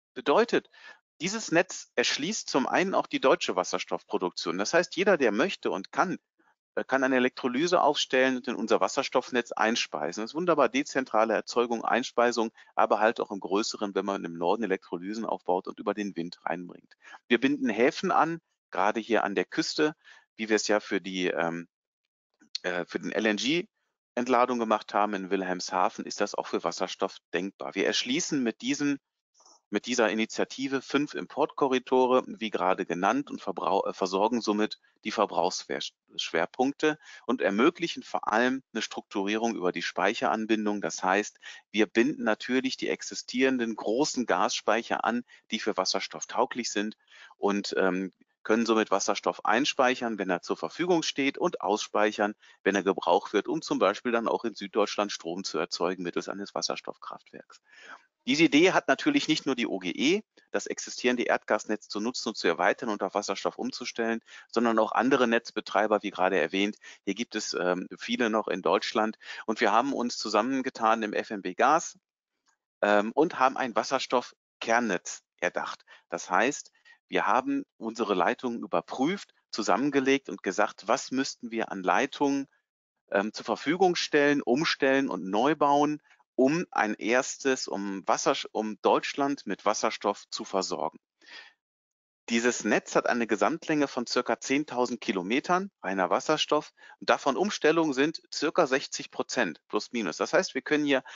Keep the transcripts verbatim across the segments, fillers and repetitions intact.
Bedeutet, dieses Netz erschließt zum einen auch die deutsche Wasserstoffproduktion. Das heißt, jeder, der möchte und kann, äh, kann eine Elektrolyse aufstellen und in unser Wasserstoffnetz einspeisen. Das ist wunderbar dezentrale Erzeugung, Einspeisung, aber halt auch im Größeren, wenn man im Norden Elektrolysen aufbaut und über den Wind reinbringt. Wir binden Häfen an, gerade hier an der Küste, wie wir es ja für die ähm, äh, für den L N G-Entladung gemacht haben in Wilhelmshaven, ist das auch für Wasserstoff denkbar. Wir erschließen mit diesem mit dieser Initiative fünf Importkorridore, wie gerade genannt, und verbrau äh, versorgen somit die Verbrauchsschwerpunkte und ermöglichen vor allem eine Strukturierung über die Speicheranbindung. Das heißt, wir binden natürlich die existierenden großen Gasspeicher an, die für Wasserstoff tauglich sind und ähm, können somit Wasserstoff einspeichern, wenn er zur Verfügung steht, und ausspeichern, wenn er gebraucht wird, um zum Beispiel dann auch in Süddeutschland Strom zu erzeugen mittels eines Wasserstoffkraftwerks. Diese Idee hat natürlich nicht nur die O G E, das existierende Erdgasnetz zu nutzen und zu erweitern und auf Wasserstoff umzustellen, sondern auch andere Netzbetreiber, wie gerade erwähnt. Hier gibt es ähm, viele noch in Deutschland, und wir haben uns zusammengetan im F M B Gas ähm, und haben ein Wasserstoffkernnetz erdacht. Das heißt, wir haben unsere Leitungen überprüft, zusammengelegt und gesagt, was müssten wir an Leitungen ähm, zur Verfügung stellen, umstellen und neu bauen, um ein erstes, um, Wasser, um Deutschland mit Wasserstoff zu versorgen. Dieses Netz hat eine Gesamtlänge von circa zehntausend Kilometern, reiner Wasserstoff, und davon Umstellungen sind circa sechzig Prozent, plus minus. Das heißt, wir können hier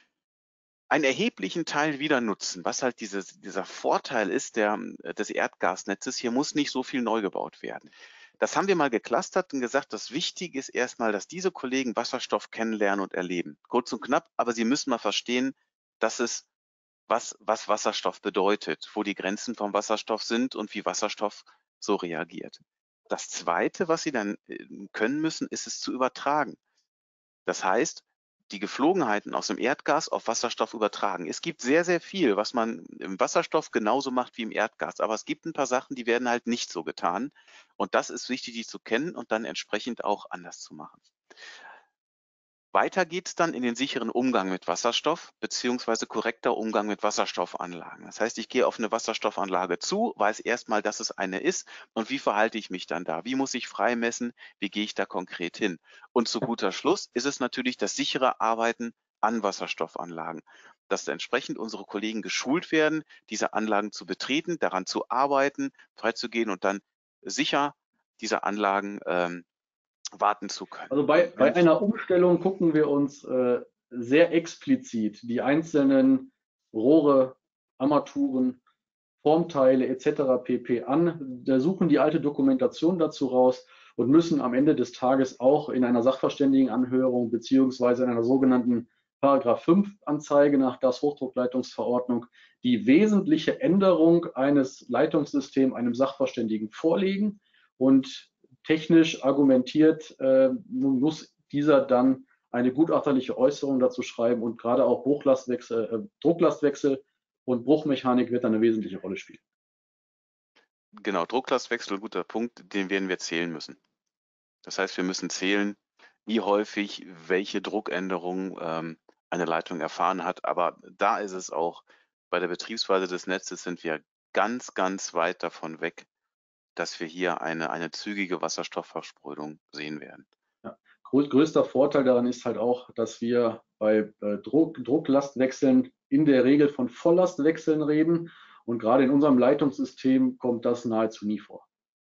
einen erheblichen Teil wieder nutzen, was halt dieses, dieser Vorteil ist der, des Erdgasnetzes. Hier muss nicht so viel neu gebaut werden. Das haben wir mal geclustert und gesagt, das Wichtige ist erstmal, dass diese Kollegen Wasserstoff kennenlernen und erleben. Kurz und knapp, aber sie müssen mal verstehen, dass es was, was Wasserstoff bedeutet, wo die Grenzen vom Wasserstoff sind und wie Wasserstoff so reagiert. Das Zweite, was sie dann äh, können müssen, ist es zu übertragen. Das heißt, die Geflogenheiten aus dem Erdgas auf Wasserstoff übertragen. Es gibt sehr, sehr viel, was man im Wasserstoff genauso macht wie im Erdgas, aber es gibt ein paar Sachen, die werden halt nicht so getan. Und das ist wichtig, die zu kennen und dann entsprechend auch anders zu machen. Weiter geht es dann in den sicheren Umgang mit Wasserstoff beziehungsweise korrekter Umgang mit Wasserstoffanlagen. Das heißt, ich gehe auf eine Wasserstoffanlage zu, weiß erstmal, dass es eine ist, und wie verhalte ich mich dann da? Wie muss ich freimessen? Wie gehe ich da konkret hin? Und zu guter Schluss ist es natürlich das sichere Arbeiten an Wasserstoffanlagen, dass entsprechend unsere Kollegen geschult werden, diese Anlagen zu betreten, daran zu arbeiten, freizugehen und dann sicher diese Anlagen ähm, warten zu können. Also bei, bei einer Umstellung gucken wir uns äh, sehr explizit die einzelnen Rohre, Armaturen, Formteile et cetera pp. An, da suchen die alte Dokumentation dazu raus und müssen am Ende des Tages auch in einer Sachverständigenanhörung beziehungsweise in einer sogenannten Paragraph fünf Anzeige nach Gashochdruckleitungsverordnung die wesentliche Änderung eines Leitungssystems einem Sachverständigen vorlegen, und technisch argumentiert äh, muss dieser dann eine gutachterliche Äußerung dazu schreiben, und gerade auch Bruchlastwechsel, äh, Drucklastwechsel und Bruchmechanik wird dann eine wesentliche Rolle spielen. Genau, Drucklastwechsel, guter Punkt, den werden wir zählen müssen. Das heißt, wir müssen zählen, wie häufig welche Druckänderung ähm, eine Leitung erfahren hat. Aber da ist es auch, bei der Betriebsweise des Netzes sind wir ganz, ganz weit davon weg, dass wir hier eine, eine zügige Wasserstoffversprödung sehen werden. Ja. Größter Vorteil daran ist halt auch, dass wir bei äh, Druck, Drucklastwechseln in der Regel von Volllastwechseln reden, und gerade in unserem Leitungssystem kommt das nahezu nie vor.